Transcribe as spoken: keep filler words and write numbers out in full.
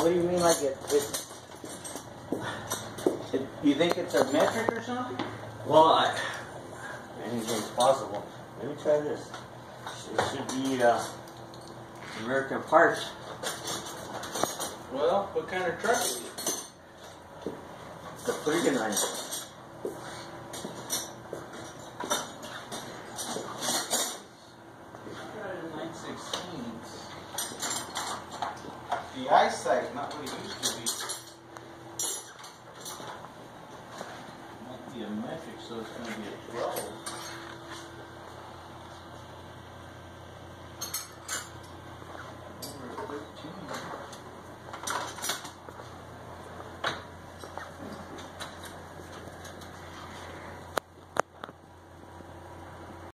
What do you mean like it, it, it you think it's a metric or something? Well, I, anything's possible. Let me try this. It should be uh, American parts. Well, what kind of truck is it? It's a Freeganite. The eyesight, not what it used to be. Might be a metric, so it's going to be a twelve.